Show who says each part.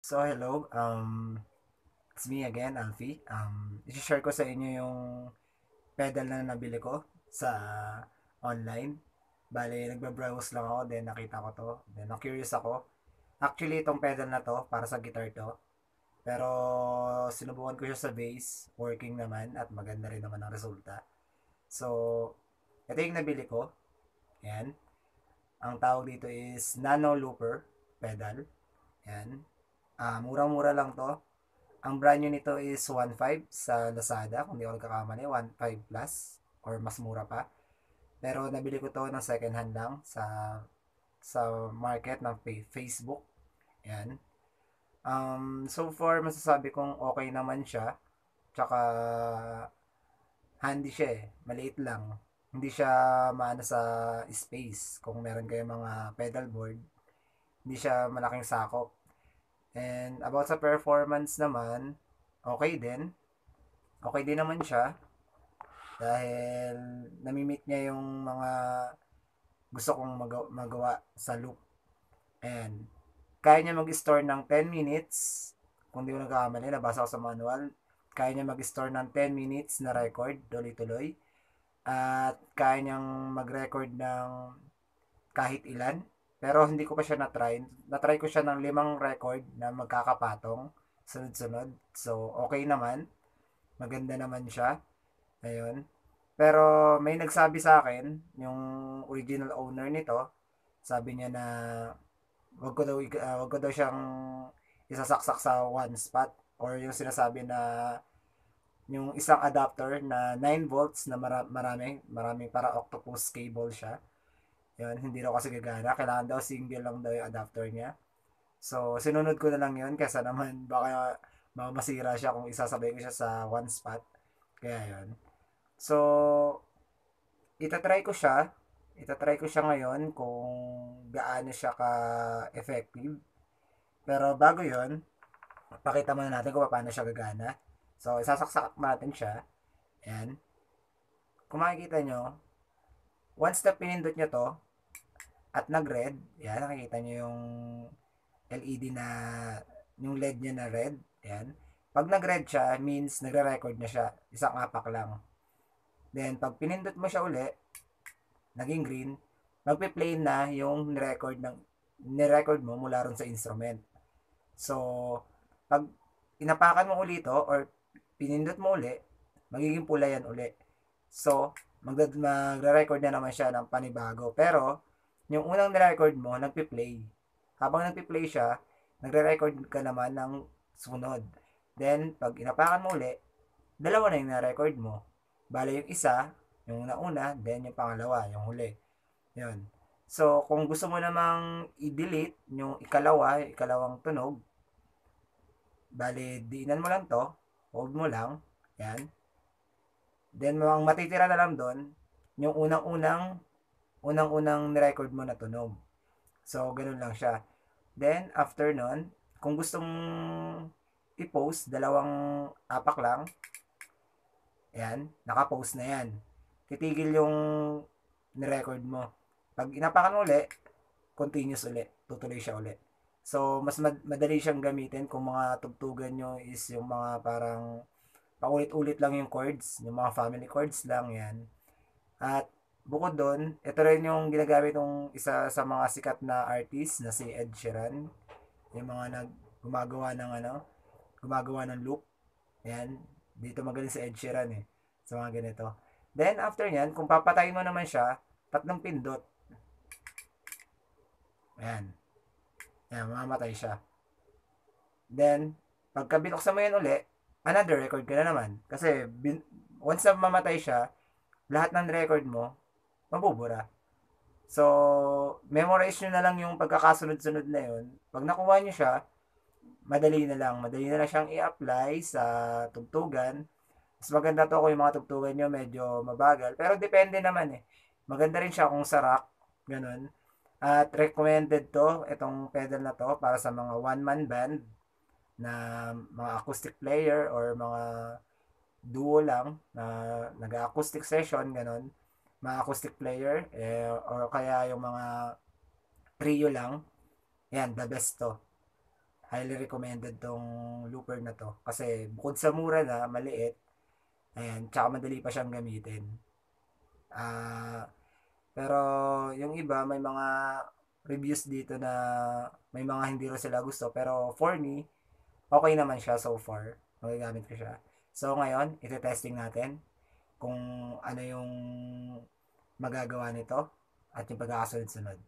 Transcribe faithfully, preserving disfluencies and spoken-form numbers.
Speaker 1: So, hello. Um, it's me again, Alfie. Um, i-share ko sa inyo yung pedal na nabili ko sa online. Bale, nagba-browse lang ako, then nakita ko to. Then, na-curious ako. Actually, itong pedal na to, para sa guitar to. Pero, sinubukan ko siya sa bass. Working naman, at maganda rin naman ang resulta. So, ito yung nabili ko. Yan. Ang tawag dito is Nano Looper pedal. Yan. Ah, murang-mura lang to. Ang brand new nito is one point five sa Lazada, kung di ako nagkakamali, one point five plus or mas mura pa. Pero nabili ko to ng second hand lang sa sa market ng Facebook. Yan. Um, so far, masasabi kong okay naman siya. Tsaka, handy siya eh. Maliit lang. Hindi siya maano sa space. Kung meron kayo mga pedal board, hindi siya malaking sakop. And about sa performance naman, okay din. Okay din naman siya dahil nami-meet niya yung mga gusto kong magawa, magawa sa loop. And kaya niya mag-store ng ten minutes. Kung di ko nagkakamali, nabasa ko sa manual. Kaya niya mag-store ng ten minutes na record, tuloy-tuloy. At kaya niyang mag-record ng kahit ilan. Pero hindi ko pa siya na-try. Na-try ko siya ng limang record na magkakapatong sunod-sunod. So, okay naman. Maganda naman siya. Ayun. Pero may nagsabi sa akin, yung original owner nito, sabi niya na wag ko daw uh, wag ko daw siyang isasaksak sa one spot or yung sinasabi na yung isang adapter na nine volts na mara- marami, marami para octopus cable siya. Yun, hindi daw kasi gagana. Kailangan daw single lang daw yung adapter niya. So, sinunod ko na lang yun kasi naman baka masira siya kung isasabay ko siya sa one spot. Kaya yun. So, itatry ko siya. Itatry ko siya ngayon kung gaano siya ka-effective. Pero bago yun, pakita muna natin kung paano siya gagana. So, isasaksak natin siya. Ayan. Kung makikita nyo, once na pinindot nyo to, at nag-red, yan, nakikita nyo yung L E D na, yung L E D niya na red, yan. Pag nag-red siya, means nagre-record na siya. Isang apak lang. Then, pag pinindot mo siya uli, naging green, magpe-play na yung ni-record ng ni-record mo mula ron sa instrument. So, pag inapakan mo uli to or pinindot mo uli, magiging pula yan uli. So, magre-record na naman siya ng panibago. Pero, yung unang ni-record mo, nagpe-play. Habang nagpe-play siya, nagre-record ka naman ng sunod. Then, pag inapakan mo uli, dalawa na yung na-record mo. Bale yung isa, yung nauna, then yung pangalawa, yung huli. Yun. So, kung gusto mo namang i-delete yung ikalawa, yung ikalawang tunog, bale, diinan mo lang to, hold mo lang, yan. Then, ang matitira na lang doon, yung unang-unang, unang-unang ni-record mo na tunog. So, ganun lang siya. Then, after nun, kung gusto mong i-post, dalawang apak lang, yan, naka-post na yan. Titigil yung ni-record mo. Pag inapakan mo uli, continuous uli. Tutuloy siya uli. So, mas mad- madali siyang gamitin kung mga tugtugan nyo is yung mga parang paulit-ulit lang yung chords. Yung mga family chords lang yan. At bukod doon, ito rin yung ginagamit ng isa sa mga sikat na artist na si Ed Sheeran. Yung mga nag gumagawa ng ano, gumagawa ng loop. Yan. Dito magaling si Ed Sheeran eh. Sa mga ganito. Then, after nyan, kung papatayin mo naman siya, tatlong pindot. Ayan. Ayan, mamamatay siya. Then, pagka binuksan mo yan uli, another record ka na naman. Kasi, bin, once na mamatay siya, lahat ng record mo, mabubura. So, memorize nyo na lang yung pagkakasunod-sunod na yun. Pag nakuha nyo siya, madali na lang. Madali na lang siyang i-apply sa tugtugan. Mas maganda to kung yung mga tugtugan nyo medyo mabagal. Pero depende naman eh. Maganda rin siya kung sa rock. Ganun. At recommended to, itong pedal na to, para sa mga one-man band na mga acoustic player or mga duo lang na nag-acoustic session, ganun. Mga acoustic player eh, or kaya yung mga trio lang. Yan, the best to. highly recommended tong looper na to. Kasi bukod sa mura na, maliit, ayan, tsaka madali pa siyang gamitin. Ah, pero yung iba, may mga reviews dito na may mga hindi rin sila gusto. Pero for me, okay naman siya so far. Magagamit ko siya. So ngayon, ite-testing natin kung ano yung magagawa nito at yung pagkakasunod-sunod.